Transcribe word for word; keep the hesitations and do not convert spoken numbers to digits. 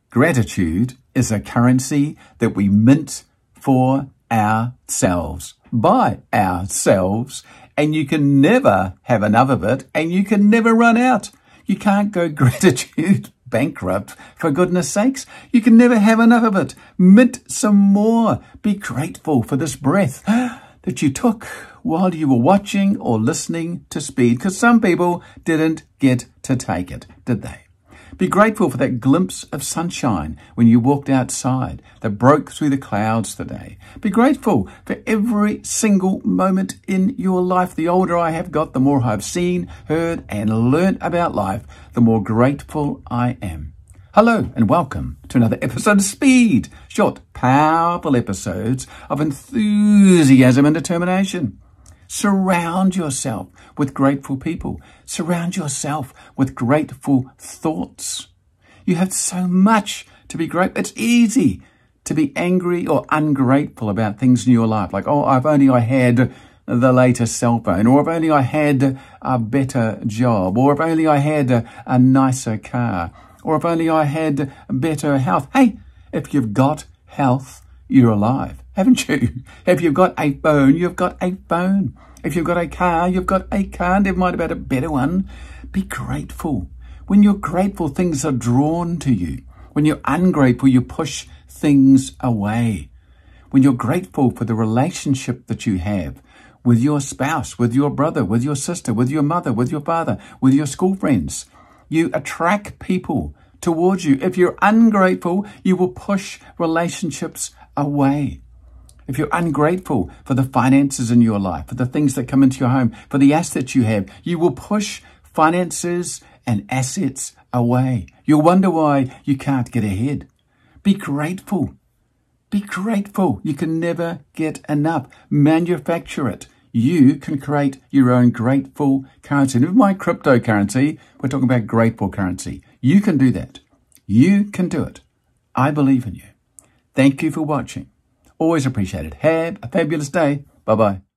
Gratitude is a currency that we mint for ourselves, by ourselves, and you can never have enough of it, and you can never run out. You can't go gratitude bankrupt, for goodness sakes. You can never have enough of it. Mint some more. Be grateful for this breath that you took while you were watching or listening to Speed, because some people didn't get to take it, did they? Be grateful for that glimpse of sunshine when you walked outside that broke through the clouds today. Be grateful for every single moment in your life. The older I have got, the more I've seen, heard, and learnt about life, the more grateful I am. Hello and welcome to another episode of Speed. Short, powerful episodes of enthusiasm and determination. Surround yourself with grateful people. Surround yourself with grateful thoughts. You have so much to be grateful. It's easy to be angry or ungrateful about things in your life. Like, oh, if only I had the latest cell phone, or if only I had a better job, or if only I had a, a nicer car, or if only I had better health. Hey, if you've got health, you're alive, haven't you? If you've got a phone, you've got a phone. If you've got a car, you've got a car. Never mind about a better one. Be grateful. When you're grateful, things are drawn to you. When you're ungrateful, you push things away. When you're grateful for the relationship that you have with your spouse, with your brother, with your sister, with your mother, with your father, with your school friends, you attract people towards you. If you're ungrateful, you will push relationships away. If you're ungrateful for the finances in your life, for the things that come into your home, for the assets you have, you will push finances and assets away. You'll wonder why you can't get ahead. Be grateful. Be grateful. You can never get enough. Manufacture it. You can create your own grateful currency. And with my cryptocurrency, we're talking about grateful currency. You can do that. You can do it. I believe in you. Thank you for watching. Always appreciate it. Have a fabulous day. Bye-bye.